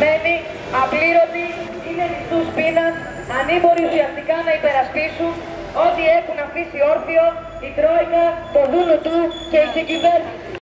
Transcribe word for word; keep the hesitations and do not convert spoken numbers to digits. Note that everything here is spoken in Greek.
ευτυχισμένοι, απλήρωτοι, είναι μισθούς πείνας, ανήμποροι ουσιαστικά να υπερασπίσουν ό,τι έχουν αφήσει όρθιο η Τρόικα, το δούνο του και η συγκυβέρνηση.